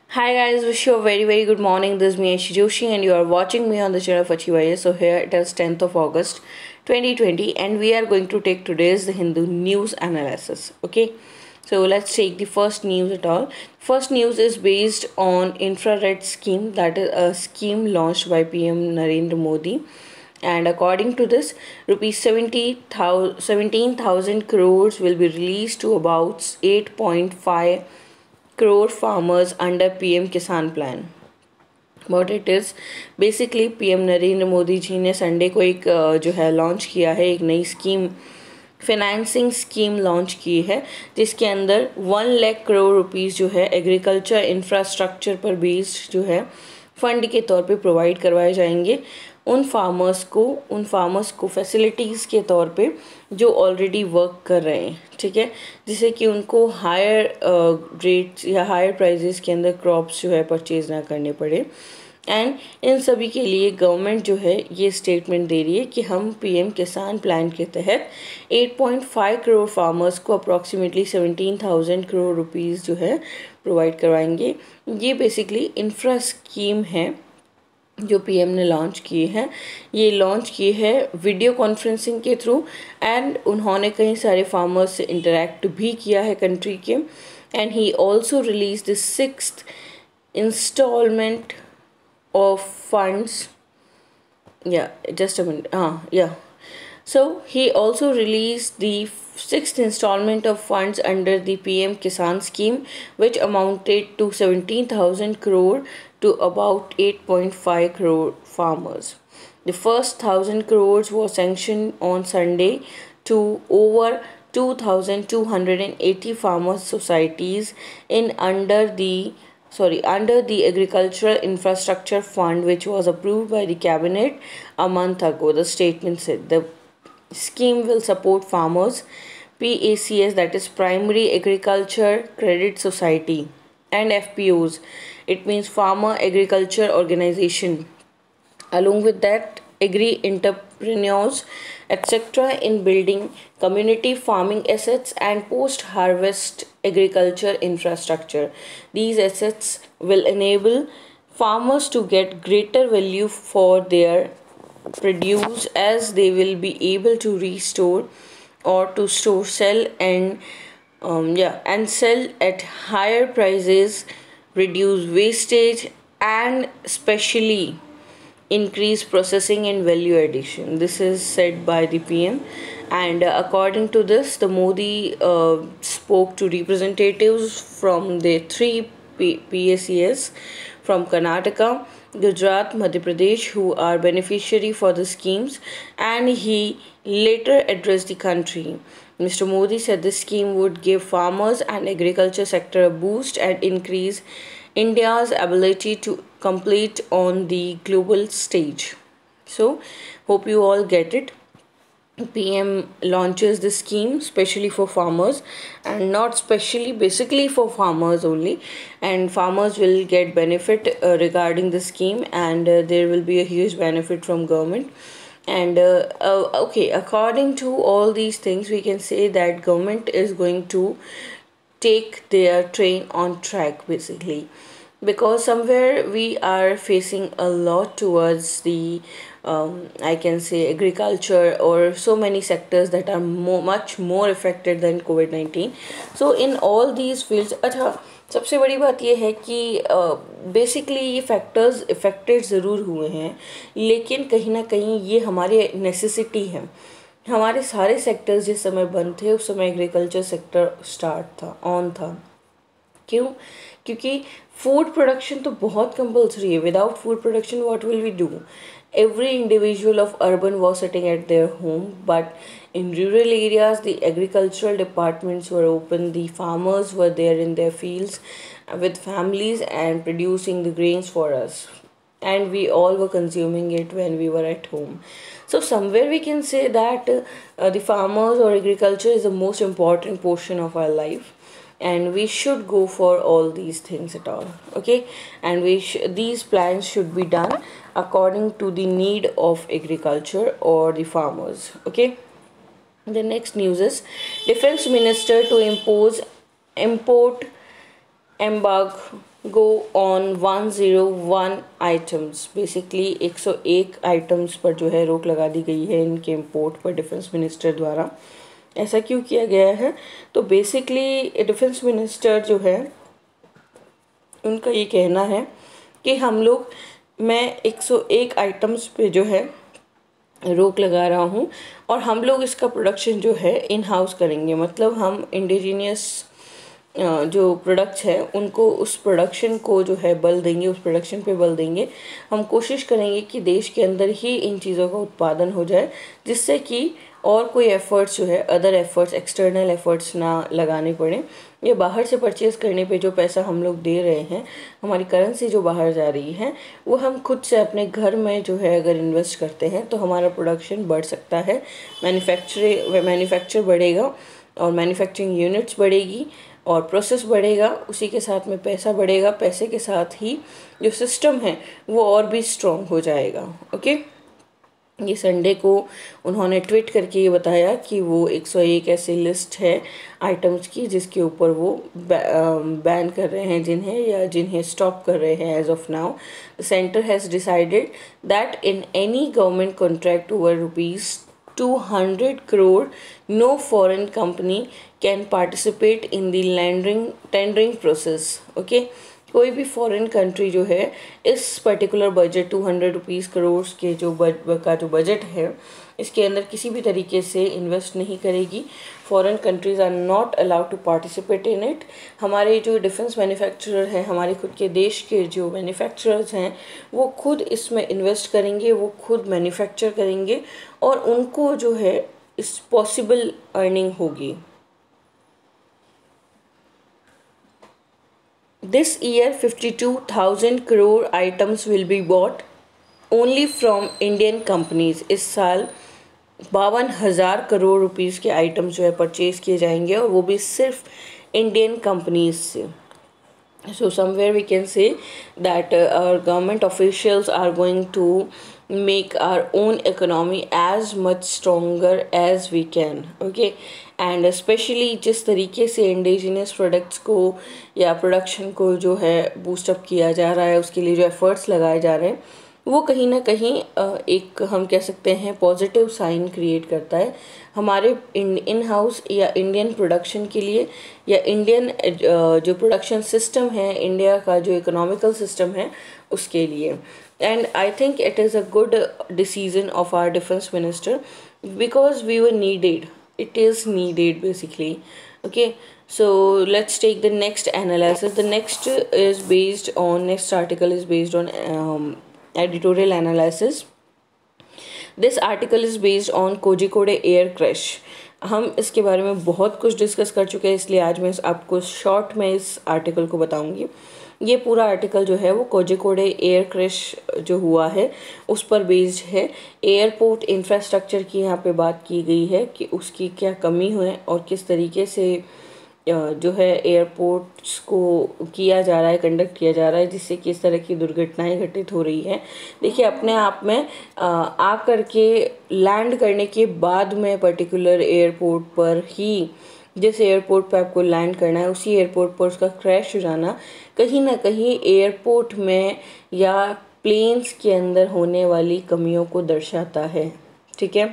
Hi guys, wish you a very good morning. This is me Aishi Joshi and you are watching me on the channel of Achievaya. So here it is 10th of August 2020 and we are going to take today's the Hindu news analysis. Okay, so let's take the first news at all. First news is based on infrared scheme, that is a scheme launched by PM Narendra Modi, and according to this, rupees 17,000 crores will be released to about 8.5 crore farmers under PM Kisan plan. What it is, basically PM Narendra Modi ji ने Sunday को एक जो है launch किया है, एक नई scheme, financing scheme launch की है, जिसके अंदर 1 लाख करोड़ रुपीस जो है एग्रीकल्चर इंफ्रास्ट्रक्चर पर बेस्ड जो है फंड के तौर पे प्रोवाइड करवाए जाएंगे उन फार्मर्स को फैसिलिटीज़ के तौर पे जो ऑलरेडी वर्क कर रहे हैं, ठीक है, जिससे कि उनको हायर रेट्स या हायर प्राइजेस के अंदर क्रॉप्स जो है परचेज ना करने पड़े। एंड इन सभी के लिए गवर्नमेंट जो है ये स्टेटमेंट दे रही है कि हम पीएम किसान प्लान के तहत 8.5 करोड़ फार्मर्स को अप्रॉक्सीमेटली 17,000 करोड़ रुपीस जो है प्रोवाइड करवाएंगे। ये बेसिकली इंफ्रा स्कीम है जो पीएम ने लॉन्च की है। ये लॉन्च की है वीडियो कॉन्फ्रेंसिंग के थ्रू एंड उन्होंने कई सारे फार्मर्स से इंटरेक्ट भी किया है कंट्री के। And he also release the 6th installment of funds. Yeah, just a minute. Yeah. So he also released the 6th installment of funds under the PM Kisan scheme, which amounted to 17,000 crore to about 8.5 crore farmers. The first 1,000 crores was sanctioned on Sunday to over 2,280 farmers societies under the Agricultural Infrastructure Fund, which was approved by the cabinet a month ago. The statement said the scheme will support farmers, PACS, that is Primary Agriculture Credit Society, and FPOs. It means Farmer Agriculture Organization. Along with that, agri entrepreneurs, etc., in building community farming assets and post harvest agriculture infrastructure. These assets will enable farmers to get greater value for their produce, as they will be able to restore or to store, sell, and sell at higher prices, reduce wastage, and especially increase processing and value addition. This is said by the PM. And according to this, the Modi spoke to representatives from the three PACS from Karnataka, Gujarat, Madhya Pradesh, who are beneficiary for the schemes, and he later addressed the country. Mr. Modi said the scheme would give farmers and agriculture sector a boost and increase India's ability to compete on the global stage. So, hope you all get it. PM launches the scheme specially for farmers, and not specially, basically for farmers only, and farmers will get benefit regarding the scheme, and there will be a huge benefit from government. And okay, according to all these things, we can say that government is going to take their train on track, basically, because somewhere we are facing a lot towards the I can say agriculture, or so many sectors that are much more affected than COVID-19. So in all these fields, अच्छा, सबसे बड़ी बात ये है कि basically ये factors affected ज़रूर हुए हैं, लेकिन कहीं ना कहीं ये हमारे नेसेसिटी है। हमारे सारे सेक्टर्स जिस समय बंद थे, उस समय एग्रीकल्चर सेक्टर स्टार्ट था, ऑन था। क्यों? क्योंकि फूड प्रोडक्शन तो बहुत कंपल्सरी है। Without food production what will we do? Every individual of urban was sitting at their home, but in rural areas the agricultural departments were open, the farmers were there in their fields with families and producing the grains for us, and we all were consuming it when we were at home. So somewhere we can say that the farmers or agriculture is the most important portion of our life, and we should go for all these things at all. Okay, and these plans should be done according to the need of agriculture or the farmers. Okay, the next news is defense minister to impose import embargo on 101 items, बेसिकली 101 items पर जो है रोक लगा दी गई है इनके import पर डिफेंस मिनिस्टर द्वारा। ऐसा क्यों किया गया है? तो बेसिकली डिफेंस मिनिस्टर जो है उनका ये कहना है कि हम लोग, मैं 101 आइटम्स पे जो है रोक लगा रहा हूँ और हम लोग इसका प्रोडक्शन जो है इन हाउस करेंगे। मतलब हम इंडिजीनियस जो प्रोडक्ट्स हैं उनको, उस प्रोडक्शन को जो है बल देंगे, उस प्रोडक्शन पे बल देंगे। हम कोशिश करेंगे कि देश के अंदर ही इन चीज़ों का उत्पादन हो जाए, जिससे कि और कोई एफर्ट्स जो है, अदर एफर्ट्स, एक्सटर्नल एफर्ट्स ना लगाने पड़े। ये बाहर से परचेज़ करने पे जो पैसा हम लोग दे रहे हैं, हमारी करेंसी जो बाहर जा रही है, वो हम खुद से अपने घर में जो है अगर इन्वेस्ट करते हैं तो हमारा प्रोडक्शन बढ़ सकता है, मैन्युफैक्चर बढ़ेगा और मैन्युफैक्चरिंग यूनिट्स बढ़ेगी और प्रोसेस बढ़ेगा, उसी के साथ में पैसा बढ़ेगा, पैसे के साथ ही जो सिस्टम है वो और भी स्ट्रॉन्ग हो जाएगा। ओके, ये संडे को उन्होंने ट्वीट करके ये बताया कि वो 101 ऐसी लिस्ट है आइटम्स की जिसके ऊपर वो बैन कर रहे हैं जिन्हें स्टॉप कर रहे हैं as of now. The centre has decided that in any government contract over ₹200 crore, no foreign company can participate in the tendering process. Okay, कोई भी फॉरेन कंट्री जो है इस पर्टिकुलर बजट ₹200 करोड़ के जो बजट है इसके अंदर किसी भी तरीके से इन्वेस्ट नहीं करेगी। Foreign countries are not allowed to participate in it. हमारे जो डिफेंस मैन्युफैक्चरर हैं, हमारे खुद के देश के जो मैन्युफैक्चरर्स हैं, वो खुद इसमें इन्वेस्ट करेंगे, वो खुद मैन्युफैक्चर करेंगे और उनको जो है इस पॉसिबल अर्निंग होगी। This year 52,000 crore items will be bought only from Indian companies। इस साल 52,000 करोड़ रुपीस के आइटम्स जो है परचेज किए जाएंगे और वो भी सिर्फ इंडियन कंपनीज से। So somewhere we can say that our government officials are going to make our own economy as much stronger as we can. Okay, and specially जिस तरीके से इंडिजिनियस प्रोडक्ट्स को या प्रोडक्शन को जो है बूस्टअप किया जा रहा है, उसके लिए जो एफर्ट्स लगाए जा रहे हैं, वो कहीं ना कहीं एक हम कह सकते हैं पॉजिटिव साइन क्रिएट करता है हमारे इन हाउस या इंडियन प्रोडक्शन के लिए, या इंडियन जो प्रोडक्शन सिस्टम है, इंडिया का जो इकोनॉमिकल सिस्टम है उसके लिए। And I think it is a good decision of our defence minister because we were needed, it is needed basically. Okay, so let's take the next analysis. The next article is based on editorial analysis. This article is based on Kozhikode air crash. हम इसके बारे में बहुत कुछ discuss कर चुके हैं, इसलिए आज मैं आपको शॉर्ट में इस आर्टिकल को बताऊंगी। ये पूरा आर्टिकल जो है वो कोझिकोड एयर क्रैश जो हुआ है उस पर बेस्ड है। एयरपोर्ट इंफ्रास्ट्रक्चर की यहाँ पे बात की गई है कि उसकी क्या कमी है और किस तरीके से जो है एयरपोर्ट्स को किया जा रहा है, कंडक्ट किया जा रहा है, जिससे किस तरह की दुर्घटनाएं घटित हो रही हैं। देखिए, अपने आप में आ करके लैंड करने के बाद में पर्टिकुलर एयरपोर्ट पर ही, जिस एयरपोर्ट पर आपको लैंड करना है उसी एयरपोर्ट पर उसका क्रैश हो जाना कहीं ना कहीं एयरपोर्ट में या प्लेन्स के अंदर होने वाली कमियों को दर्शाता है। ठीक है,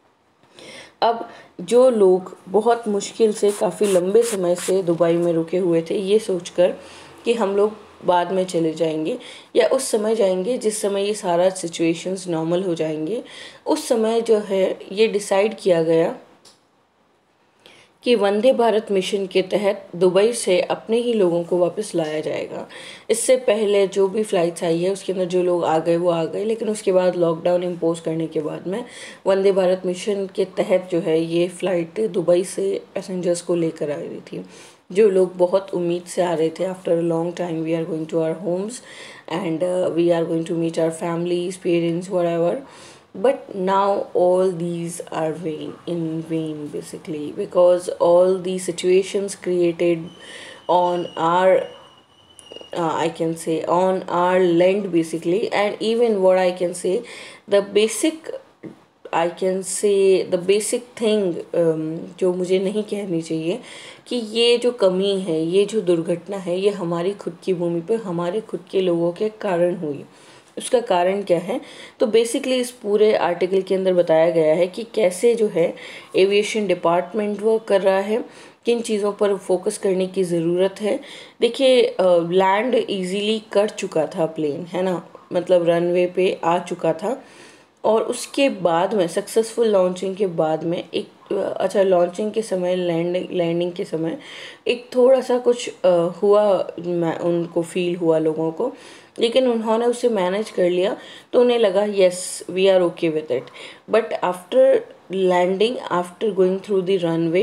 अब जो लोग बहुत मुश्किल से काफ़ी लंबे समय से दुबई में रुके हुए थे, ये सोचकर कि हम लोग बाद में चले जाएंगे या उस समय जाएंगे जिस समय ये सारा सिचुएशंस नॉर्मल हो जाएंगे, उस समय जो है ये डिसाइड किया गया कि वंदे भारत मिशन के तहत दुबई से अपने ही लोगों को वापस लाया जाएगा। इससे पहले जो भी फ़्लाइट्स आई है उसके अंदर जो लोग आ गए वो आ गए, लेकिन उसके बाद लॉकडाउन इम्पोज करने के बाद में वंदे भारत मिशन के तहत जो है ये फ़्लाइट दुबई से पैसेंजर्स को लेकर आ रही थी। जो लोग बहुत उम्मीद से आ रहे थे, after a long time we are going to our homes and we are going to meet our families, parents, whatever. But now all these are in vain basically, because all the situations created on our I can say on our land basically, and even what I can say, the basic I can say the basic thing जो मुझे नहीं कहनी चाहिए कि ये जो कमी है, ये जो दुर्घटना है, ये हमारी खुद की भूमि पर हमारे खुद के लोगों के कारण हुई। उसका कारण क्या है? तो बेसिकली इस पूरे आर्टिकल के अंदर बताया गया है कि कैसे जो है एविएशन डिपार्टमेंट वर्क कर रहा है, किन चीज़ों पर फोकस करने की ज़रूरत है। देखिए, लैंड इजीली कर चुका था प्लेन, है ना, मतलब रनवे पे आ चुका था, और उसके बाद में सक्सेसफुल लॉन्चिंग के बाद में एक अच्छा लॉन्चिंग के समय, लैंडिंग के समय एक थोड़ा सा कुछ हुआ, उनको फील हुआ लोगों को, लेकिन उन्होंने उसे मैनेज कर लिया, तो उन्हें लगा yes we are okay with it. But after landing, after going through the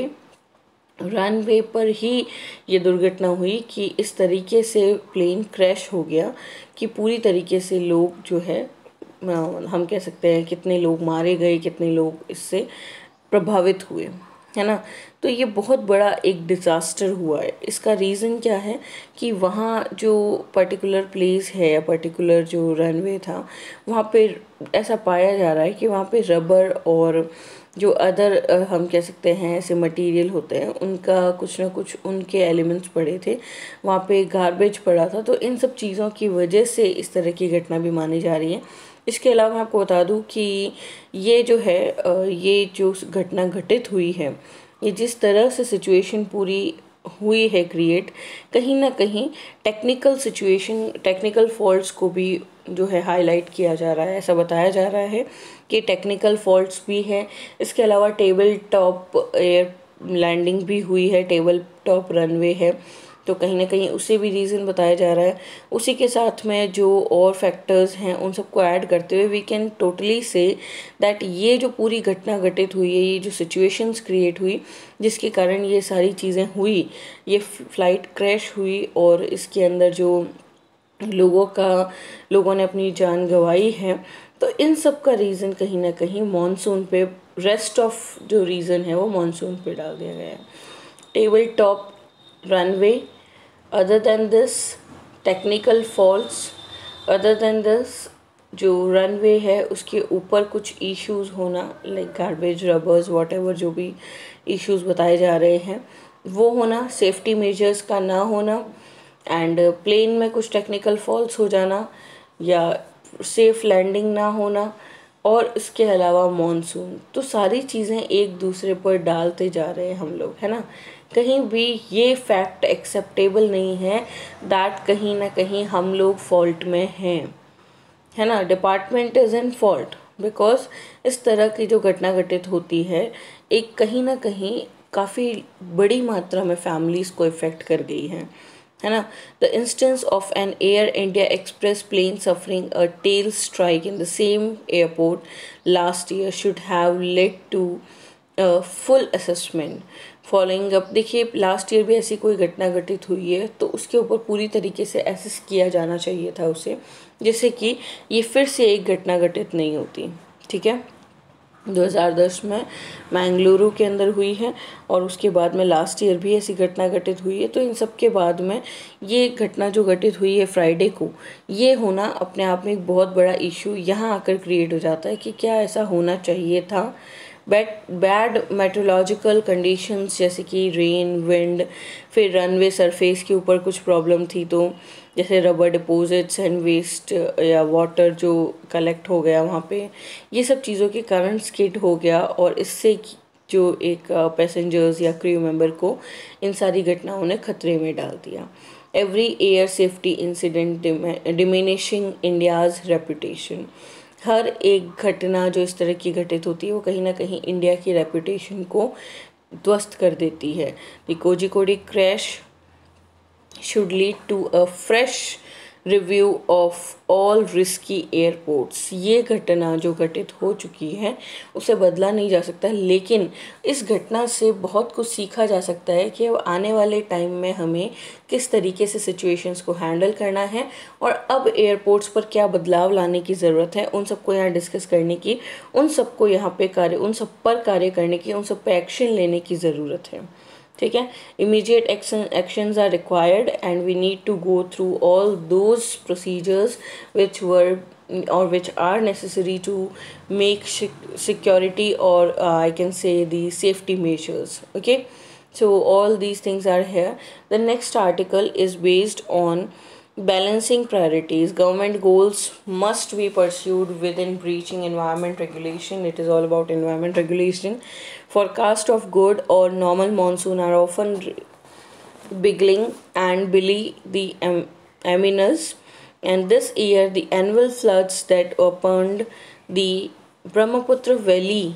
runway पर ही ये दुर्घटना हुई कि इस तरीके से प्लेन क्रैश हो गया कि पूरी तरीके से लोग जो है, हम कह सकते हैं कितने लोग मारे गए, कितने लोग इससे प्रभावित हुए, है ना। तो ये बहुत बड़ा एक डिज़ास्टर हुआ है। इसका रीज़न क्या है कि वहाँ जो पर्टिकुलर प्लेस है या पर्टिकुलर जो रनवे था, वहाँ पे ऐसा पाया जा रहा है कि वहाँ पे रबर और जो अदर हम कह सकते हैं ऐसे मटेरियल होते हैं, उनका कुछ ना कुछ उनके एलिमेंट्स पड़े थे, वहाँ पे गार्बेज पड़ा था। तो इन सब चीज़ों की वजह से इस तरह की घटना भी मानी जा रही है। इसके अलावा मैं आपको बता दूं कि ये जो है ये जो घटना घटित हुई है, ये जिस तरह से सिचुएशन पूरी हुई है क्रिएट, कहीं ना कहीं टेक्निकल फॉल्ट्स को भी जो है हाईलाइट किया जा रहा है। ऐसा बताया जा रहा है कि टेक्निकल फॉल्ट्स भी है। इसके अलावा टेबल टॉप एयर लैंडिंग भी हुई है, टेबल टॉप रनवे है, तो कहीं ना कहीं उसे भी रीज़न बताया जा रहा है। उसी के साथ में जो और फैक्टर्स हैं उन सबको ऐड करते हुए we can totally say that ये जो पूरी घटना घटित हुई है, ये जो सिचुएशंस क्रिएट हुई जिसके कारण ये सारी चीज़ें हुई, ये फ्लाइट क्रैश हुई और इसके अंदर जो लोगों ने अपनी जान गंवाई है, तो इन सब का रीज़न कहीं ना कहीं मॉनसून पे, रेस्ट ऑफ जो रीज़न है वो मॉनसून पे डाल दिया गया है। Table top runway, other than this technical faults, other than this जो रनवे है उसके ऊपर कुछ इश्यूज होना, like garbage, rubbers, whatever जो भी इश्यूज बताए जा रहे हैं वो होना, सेफ्टी मेजर्स का ना होना, एंड प्लेन में कुछ टेक्निकल फॉल्ट्स हो जाना या सेफ लैंडिंग ना होना, और इसके अलावा मॉनसून। तो सारी चीज़ें एक दूसरे पर डालते जा रहे हैं हम लोग, है ना। कहीं भी ये फैक्ट एक्सेप्टेबल नहीं है दैट कहीं ना कहीं हम लोग फॉल्ट में हैं, है ना। Department is in fault because इस तरह की जो घटना घटित होती है, एक कहीं ना कहीं काफ़ी बड़ी मात्रा में फैमिलीज़ को इफ़ेक्ट कर गई है ना। The instance of an Air India Express plane suffering a tail strike in the same airport last year should have led to full assessment following up. देखिए, लास्ट ईयर भी ऐसी कोई घटना घटित हुई है तो उसके ऊपर पूरी तरीके से एसेस किया जाना चाहिए था उसे, जिससे कि ये फिर से एक घटना घटित नहीं होती। ठीक है, 2010 में मैंगलुरु के अंदर हुई है और उसके बाद में लास्ट ईयर भी ऐसी घटना घटित हुई है। तो इन सब के बाद में ये घटना जो घटित हुई है फ्राइडे को, ये होना अपने आप में एक बहुत बड़ा इशू यहाँ आकर क्रिएट हो जाता है कि क्या ऐसा होना चाहिए था। बैड मेट्रोलॉजिकल कंडीशंस जैसे कि रेन, विंड, फिर रनवे सरफेस के ऊपर कुछ प्रॉब्लम थी, तो जैसे रबर डिपॉजिट्स एंड वेस्ट या वाटर जो कलेक्ट हो गया वहाँ पे, ये सब चीज़ों के कारण स्किड हो गया और इससे जो एक पैसेंजर्स या क्रू मेंबर को इन सारी घटनाओं ने खतरे में डाल दिया। Every air safety incident diminishing India's reputation. हर एक घटना जो इस तरह की घटित होती है वो कहीं ना कहीं इंडिया की रेपुटेशन को ध्वस्त कर देती है। The Kozhikode crash should lead to a fresh review of all risky airports। ये घटना जो घटित हो चुकी है उसे बदला नहीं जा सकता, लेकिन इस घटना से बहुत कुछ सीखा जा सकता है कि आने वाले टाइम में हमें किस तरीके से सिचुएशंस को हैंडल करना है और अब एयरपोर्ट्स पर क्या बदलाव लाने की ज़रूरत है। उन सबको यहाँ डिस्कस करने की, उन सब पर कार्य करने की, उन सब पे एक्शन लेने की ज़रूरत है। ठीक है. Immediate actions are required and we need to go through all those procedures which were or which are necessary to make security, or I can say the safety measures. Okay, so all these things are here. The next article is based on balancing priorities. Government goals must be pursued within breaching environment regulation. It is all about environment regulation. Forecast of good or normal monsoon are often beginning and belie the aminas. And this year, the annual floods that opened the Brahmaputra Valley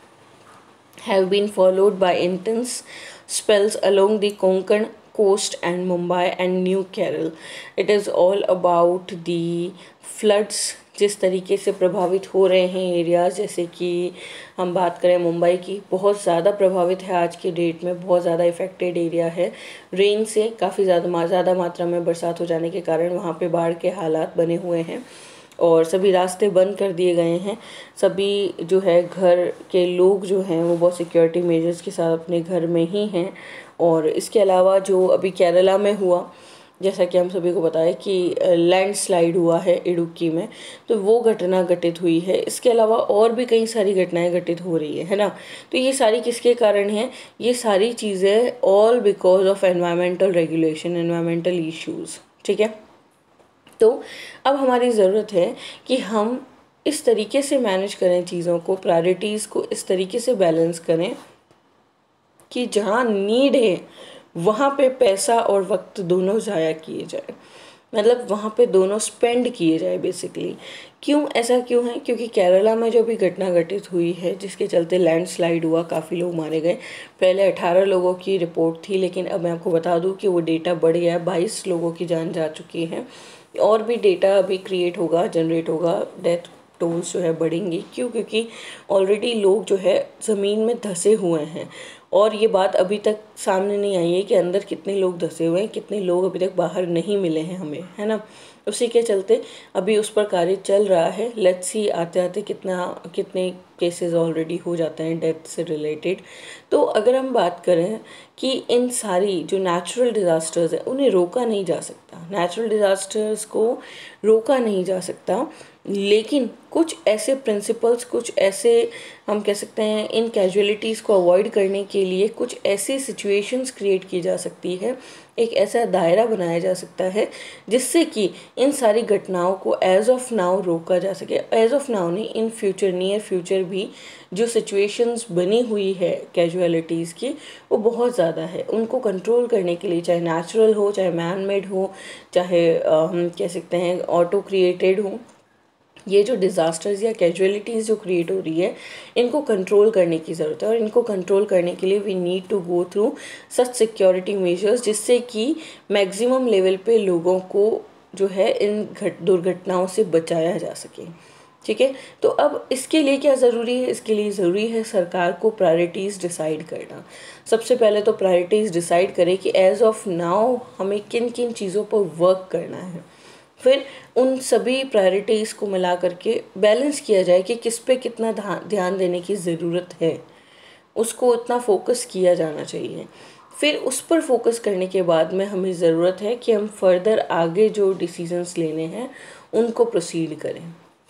have been followed by intense spells along the Konkan coast and Mumbai and New Kerala. It is all about the floods जिस तरीके से प्रभावित हो रहे हैं areas. जैसे कि हम बात करें मुंबई की, बहुत ज़्यादा प्रभावित है आज के डेट में, बहुत ज़्यादा इफ़ेक्टेड एरिया है. रेन से काफ़ी ज़्यादा मात्रा में बरसात हो जाने के कारण वहाँ पे बाढ़ के हालात बने हुए हैं और सभी रास्ते बंद कर दिए गए हैं. सभी जो है घर के लोग जो हैं वो बहुत सिक्योरिटी मेजर्स के साथ अपने घर में ही हैं. और इसके अलावा जो अभी केरला में हुआ, जैसा कि हम सभी को पता है कि लैंडस्लाइड हुआ है इडुक्की में, तो वो घटना घटित हुई है. इसके अलावा और भी कई सारी घटनाएं घटित हो रही है ना. तो ये सारी किसके कारण हैं? ये सारी चीज़ें all because of environmental regulation, environmental issues. ठीक है, तो अब हमारी ज़रूरत है कि हम इस तरीके से मैनेज करें चीज़ों को, प्रायोरिटीज़ को इस तरीके से बैलेंस करें कि जहाँ नीड है वहाँ पे पैसा और वक्त दोनों ज़ाया किए जाए, मतलब वहाँ पे दोनों स्पेंड किए जाए बेसिकली. क्यों ऐसा क्यों है? क्योंकि केरला में जो भी घटना घटित हुई है जिसके चलते लैंडस्लाइड हुआ, काफ़ी लोग मारे गए. पहले 18 लोगों की रिपोर्ट थी, लेकिन अब मैं आपको बता दूं कि वो डेटा बढ़ गया है, 22 लोगों की जान जा चुकी है. और भी डेटा अभी क्रिएट होगा, जनरेट होगा, डेथ टोल्स जो है बढ़ेंगी. क्यों? क्योंकि ऑलरेडी लोग जो है ज़मीन में धंसे हुए हैं और ये बात अभी तक सामने नहीं आई है कि अंदर कितने लोग धंसे हुए हैं, कितने लोग अभी तक बाहर नहीं मिले हैं हमें, है ना. उसी के चलते अभी उस पर कार्य चल रहा है. लेट्स सी आते आते कितने केसेस ऑलरेडी हो जाते हैं डेथ से रिलेटेड. तो अगर हम बात करें कि इन सारी जो नेचुरल डिज़ास्टर्स हैं उन्हें रोका नहीं जा सकता, नेचुरल डिज़ास्टर्स को रोका नहीं जा सकता, लेकिन कुछ ऐसे प्रिंसिपल्स, कुछ ऐसे हम कह सकते हैं इन कैजुअलिटीज़ को अवॉइड करने के लिए कुछ ऐसी सिचुएशंस क्रिएट की जा सकती है, एक ऐसा दायरा बनाया जा सकता है जिससे कि इन सारी घटनाओं को एज ऑफ नाउ रोका जा सके. एज ऑफ नाउ नहीं, इन फ्यूचर, नियर फ्यूचर भी जो सिचुएशंस बनी हुई है कैजुअलिटीज़ की वो बहुत ज़्यादा है. उनको कंट्रोल करने के लिए, चाहे नेचुरल हो, चाहे मैन मेड हो, चाहे हम कह सकते हैं ऑटो क्रिएटेड हो, ये जो डिज़ास्टर्स या कैजुअलिटीज़ जो क्रिएट हो रही है इनको कंट्रोल करने की ज़रूरत है. और इनको कंट्रोल करने के लिए we need to go through such security measures जिससे कि मैक्सिमम लेवल पे लोगों को जो है इन दुर्घटनाओं से बचाया जा सके. ठीक है, तो अब इसके लिए क्या ज़रूरी है? इसके लिए ज़रूरी है सरकार को प्रायोरिटीज़ डिसाइड करना. सबसे पहले तो प्रायोरिटीज़ डिसाइड करें कि एज ऑफ नाउ हमें किन किन चीज़ों पर वर्क करना है. फिर उन सभी प्रायोरिटीज़ को मिला करके बैलेंस किया जाए कि किस पे कितना ध्यान देने की ज़रूरत है, उसको उतना फोकस किया जाना चाहिए. फिर उस पर फोकस करने के बाद में हमें ज़रूरत है कि हम फर्दर आगे जो डिसीजंस लेने हैं उनको प्रोसीड करें.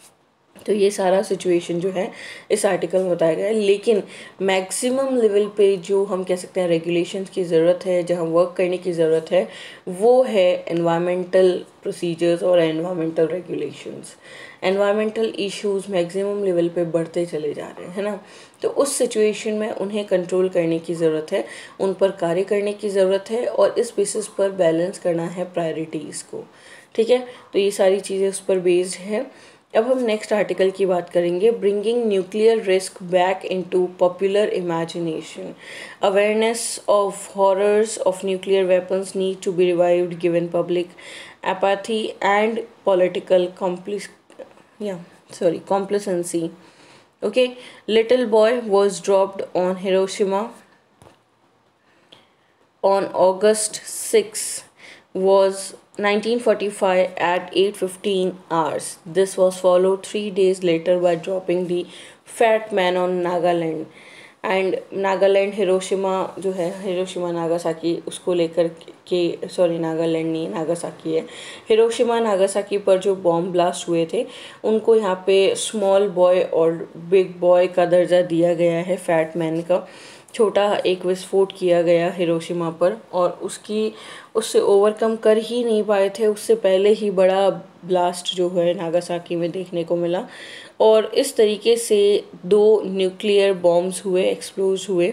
तो ये सारा सिचुएशन जो है इस आर्टिकल में बताया गया है. लेकिन मैक्सिमम लेवल पे जो हम कह सकते हैं रेगुलेशंस की ज़रूरत है, जहाँ वर्क करने की ज़रूरत है, वो है एनवायरमेंटल प्रोसीजर्स और environmental regulations. Environmental issues maximum level पे बढ़ते चले जा रहे हैं, है ना. तो उस सिचुएशन में उन्हें कंट्रोल करने की ज़रूरत है, उन पर कार्य करने की ज़रूरत है और इस बेसिस पर बैलेंस करना है प्रायोरिटीज़ को. ठीक है, तो ये सारी चीज़ें उस पर बेस्ड है. अब हम नेक्स्ट आर्टिकल की बात करेंगे. Bringing nuclear risk back into popular imagination. Awareness of horrors of nuclear weapons need to be revived given public apathy and political complacency. Okay, little boy was dropped on Hiroshima on August 6 was 1945 at 8:15 hours. This was followed 3 days later by dropping the Fat Man on Nagaland. And Nagaland Hiroshima जो है, Hiroshima Nagasaki, उसको लेकर के, sorry Nagaland नहीं, Nagasaki है, Hiroshima Nagasaki पर जो bomb blast हुए थे उनको यहाँ पे स्मॉल बॉय और बिग बॉय का दर्जा दिया गया है, फैट मैन का। छोटा एक विस्फोट किया गया हिरोशिमा पर और उससे ओवरकम कर ही नहीं पाए थे, उससे पहले ही बड़ा ब्लास्ट जो है नागासाकी में देखने को मिला। और इस तरीके से 2 न्यूक्लियर बॉम्ब्स हुए, एक्सप्लोज हुए।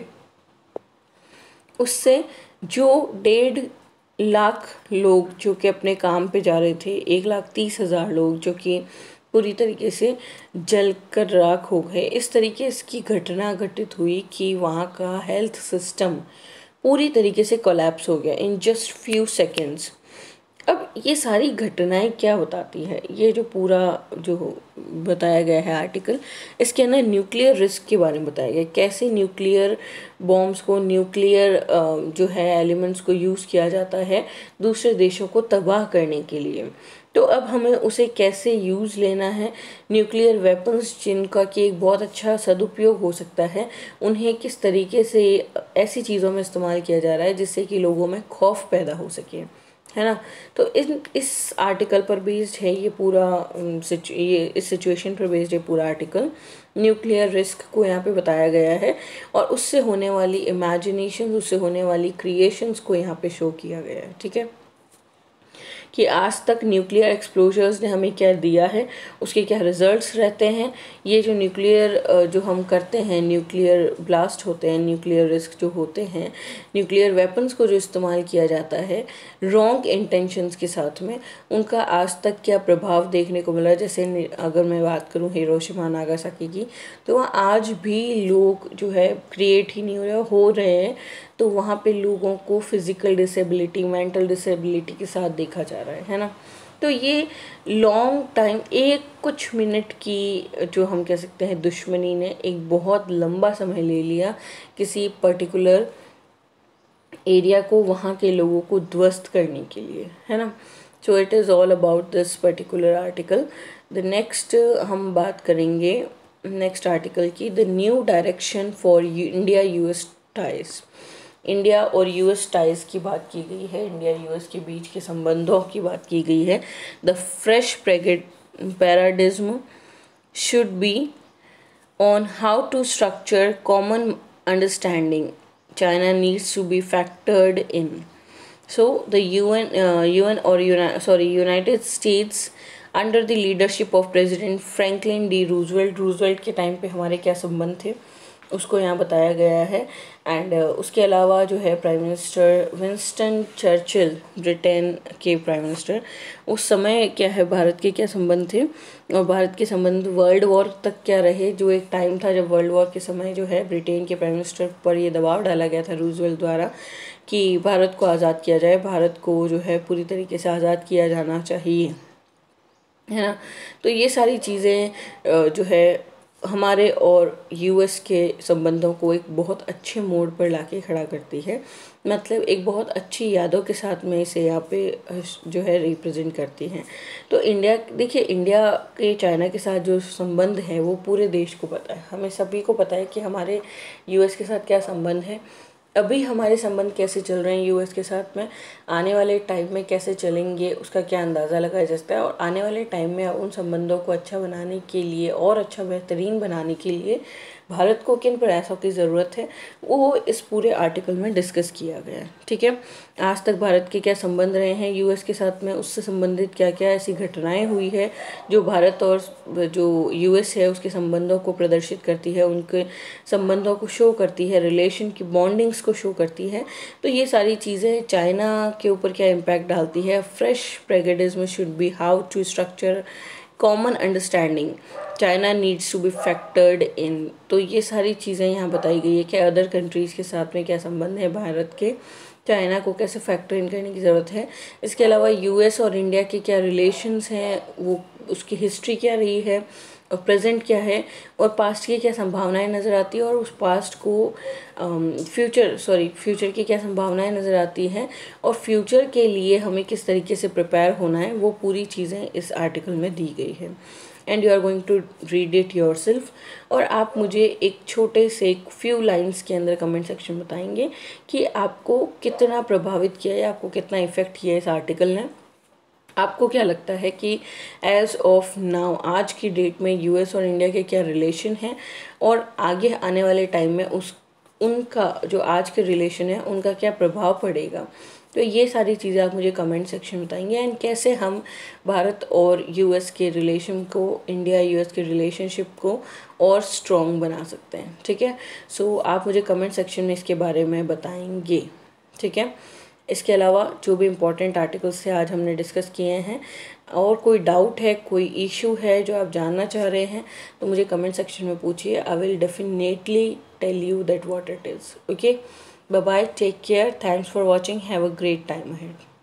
उससे जो 1.5 लाख लोग जो कि अपने काम पे जा रहे थे, 1,30,000 लोग जो कि पूरी तरीके से जलकर राख हो गए। इस तरीके की घटना घटित हुई कि वहाँ का हेल्थ सिस्टम पूरी तरीके से कोलैप्स हो गया इन जस्ट फ्यू सेकेंड्स। अब ये सारी घटनाएं क्या बताती है, ये जो पूरा जो बताया गया है आर्टिकल, इसके अंदर न्यूक्लियर रिस्क के बारे में बताया गया, कैसे न्यूक्लियर बॉम्ब्स को, न्यूक्लियर जो है एलिमेंट्स को यूज़ किया जाता है दूसरे देशों को तबाह करने के लिए। तो अब हमें उसे कैसे यूज़ लेना है, न्यूक्लियर वेपन्स जिनका कि एक बहुत अच्छा सदुपयोग हो सकता है, उन्हें किस तरीके से ऐसी चीज़ों में इस्तेमाल किया जा रहा है जिससे कि लोगों में खौफ पैदा हो सके, है ना। तो इस आर्टिकल पर बेस्ड है ये पूरा, ये इस सिचुएशन पर बेस्ड है पूरा आर्टिकल। न्यूक्लियर रिस्क को यहाँ पे बताया गया है और उससे होने वाली इमेजिनेशन, उससे होने वाली क्रिएशंस को यहाँ पे शो किया गया है, ठीक है, कि आज तक न्यूक्लियर एक्सप्लोजर्स ने हमें क्या दिया है, उसके क्या रिजल्ट्स रहते हैं। ये जो न्यूक्लियर जो हम करते हैं, न्यूक्लियर ब्लास्ट होते हैं, न्यूक्लियर रिस्क जो होते हैं, न्यूक्लियर वेपन्स को जो इस्तेमाल किया जाता है रॉन्ग इंटेंशंस के साथ में, उनका आज तक क्या प्रभाव देखने को मिला। जैसे अगर मैं बात करूँ हिरोशिमा नागासाकी की, तो वहाँ आज भी लोग जो है क्रिएट ही नहीं हो रहे हैं, तो वहाँ पे लोगों को फिज़िकल डिसेबिलिटी, मेंटल डिसेबिलिटी के साथ देखा जा रहा है ना। तो ये लॉन्ग टाइम, एक कुछ मिनट की जो हम कह सकते हैं दुश्मनी ने एक बहुत लंबा समय ले लिया किसी पर्टिकुलर एरिया को, वहाँ के लोगों को ध्वस्त करने के लिए, है ना। So it is all about this particular article. The next हम बात करेंगे नेक्स्ट आर्टिकल की, the new direction for India US ties. India और यूएस टाइज की बात की गई है, इंडिया यूएस के बीच के संबंधों की बात की गई है। The fresh paradigm should be on how to structure common understanding China needs to be factored in. So the United States under the leadership of President Franklin D. Roosevelt के time पे हमारे क्या संबंध थे उसको यहाँ बताया गया है। एंड उसके अलावा जो है prime minister Winston Churchill, Britain के प्राइम मिनिस्टर, उस समय क्या है भारत के क्या संबंध थे और भारत के संबंध वर्ल्ड वॉर तक क्या रहे। जो एक टाइम था जब वर्ल्ड वॉर के समय जो है ब्रिटेन के प्राइम मिनिस्टर पर ये दबाव डाला गया था रूजवेल्ट द्वारा कि भारत को आज़ाद किया जाए, भारत को जो है पूरी तरीके से आज़ाद किया जाना चाहिए, है ना। तो ये सारी चीज़ें जो है हमारे और यूएस के संबंधों को एक बहुत अच्छे मोड़ पर लाके खड़ा करती है, मतलब एक बहुत अच्छी यादों के साथ में इसे यहाँ पे जो है रिप्रेजेंट करती हैं। तो इंडिया, देखिए इंडिया के चाइना के साथ जो संबंध है वो पूरे देश को पता है, हमें सभी को पता है कि हमारे यूएस के साथ क्या संबंध है, अभी हमारे संबंध कैसे चल रहे हैं यूएस के साथ में, आने वाले टाइम में कैसे चलेंगे उसका क्या अंदाज़ा लगाया जा सकता है, और आने वाले टाइम में उन संबंधों को अच्छा बनाने के लिए और अच्छा बेहतरीन बनाने के लिए भारत को किन प्रयासों की ज़रूरत है वो इस पूरे आर्टिकल में डिस्कस किया गया है, ठीक है। आज तक भारत के क्या संबंध रहे हैं यूएस के साथ में, उससे संबंधित क्या क्या ऐसी घटनाएं हुई है जो भारत और जो यूएस है उसके संबंधों को प्रदर्शित करती है, उनके संबंधों को शो करती है, रिलेशन की बॉन्डिंग्स को शो करती है। तो ये सारी चीज़ें चाइना के ऊपर क्या इम्पैक्ट डालती है। Fresh pragmatism should be how to structure common understanding, China needs to be factored in. तो ये सारी चीज़ें यहाँ बताई गई है कि अदर कंट्रीज़ के साथ में क्या संबंध है भारत के, चाइना को कैसे फैक्टर इन करने की ज़रूरत है। इसके अलावा यूएस और इंडिया के क्या रिलेशंस हैं, वो उसकी हिस्ट्री क्या रही है और प्रेजेंट क्या है, और पास्ट की क्या संभावनाएं नज़र आती है, और उस पास्ट को फ्यूचर की क्या संभावनाएं नज़र आती हैं, और फ्यूचर के लिए हमें किस तरीके से प्रिपेयर होना है, वो पूरी चीज़ें इस आर्टिकल में दी गई है। And you are going to read it yourself. और आप मुझे एक छोटे से फ्यू लाइन्स के अंदर कमेंट सेक्शन बताएंगे कि आपको कितना प्रभावित किया या आपको कितना इफ़ेक्ट किया इस आर्टिकल ने। आपको क्या लगता है कि एज ऑफ नाउ आज की डेट में यूएस और इंडिया के क्या रिलेशन हैं, और आगे आने वाले टाइम में उनका जो आज के रिलेशन है उनका क्या प्रभाव पड़ेगा। तो ये सारी चीज़ें आप मुझे कमेंट सेक्शन में बताएंगे, एंड कैसे हम भारत और यूएस के रिलेशन को, इंडिया यूएस के रिलेशनशिप को और स्ट्रॉन्ग बना सकते हैं। ठीक है, सो आप मुझे कमेंट सेक्शन में इसके बारे में बताएंगे। ठीक है, इसके अलावा जो भी इम्पोर्टेंट आर्टिकल्स थे आज हमने डिस्कस किए हैं, और कोई डाउट है, कोई इशू है जो आप जानना चाह रहे हैं, तो मुझे कमेंट सेक्शन में पूछिए। I will definitely tell you that what it is. Okay, bye bye, take care, thanks for watching, have a great time ahead.